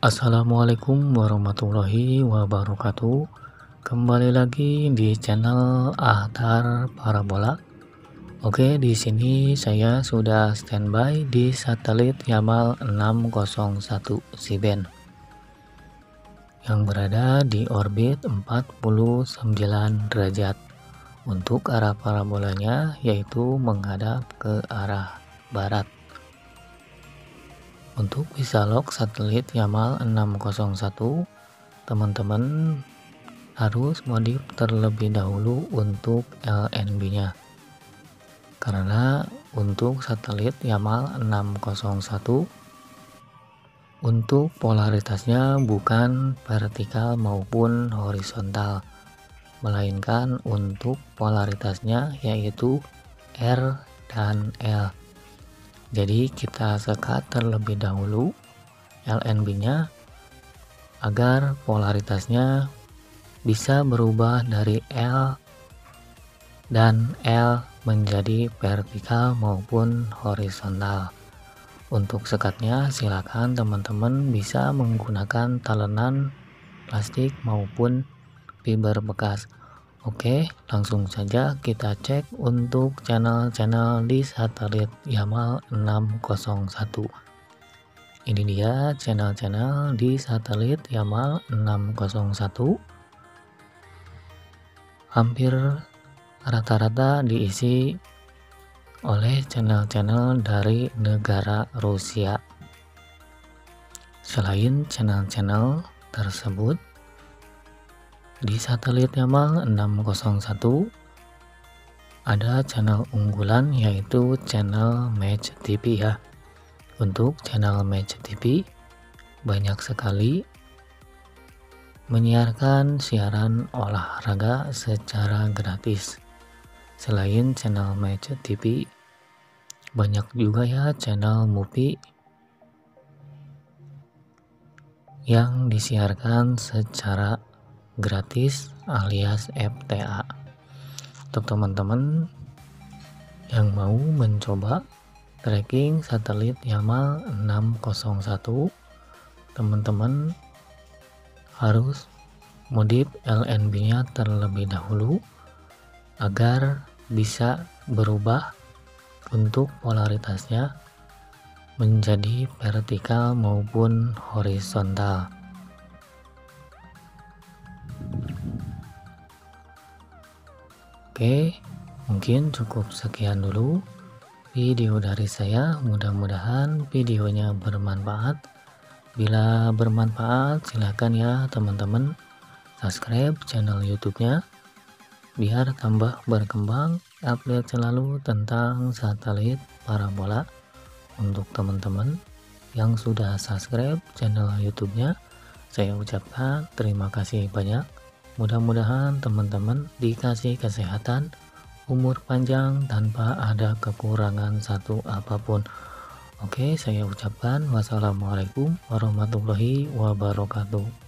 Assalamualaikum warahmatullahi wabarakatuh. Kembali lagi di channel Ahtar Parabola. Oke, di sini saya sudah standby di satelit Yamal 601 C-band yang berada di orbit 49 derajat. Untuk arah parabolanya yaitu menghadap ke arah barat. Untuk bisa lock satelit Yamal 601, teman-teman harus modif terlebih dahulu untuk LNB-nya. Karena untuk satelit Yamal 601 untuk polaritasnya bukan vertikal maupun horizontal, melainkan untuk polaritasnya yaitu R dan L. Jadi kita sekat terlebih dahulu LNB-nya agar polaritasnya bisa berubah dari L dan L menjadi vertikal maupun horizontal. Untuk sekatnya silakan teman-teman bisa menggunakan talenan plastik maupun fiber bekas. Oke, langsung saja kita cek untuk channel-channel di satelit Yamal 601. Ini dia channel-channel di satelit Yamal 601. Hampir rata-rata diisi oleh channel-channel dari negara Rusia. Selain channel-channel tersebut, di satelit Yamal 601 ada channel unggulan yaitu channel Match TV ya. Untuk channel Match TV banyak sekali menyiarkan siaran olahraga secara gratis. Selain channel Match TV, banyak juga ya channel movie yang disiarkan secara gratis alias FTA. Untuk teman-teman yang mau mencoba tracking satelit Yamal 601, teman-teman harus modif LNB-nya terlebih dahulu agar bisa berubah untuk polaritasnya menjadi vertikal maupun horizontal. Oke, mungkin cukup sekian dulu video dari saya. Mudah-mudahan videonya bermanfaat. Bila bermanfaat, silakan ya teman-teman subscribe channel YouTube-nya biar tambah berkembang, update selalu tentang satelit parabola. Untuk teman-teman yang sudah subscribe channel YouTube-nya, saya ucapkan terima kasih banyak. Mudah-mudahan teman-teman dikasih kesehatan, umur panjang tanpa ada kekurangan satu apapun. Oke, saya ucapkan wassalamualaikum warahmatullahi wabarakatuh.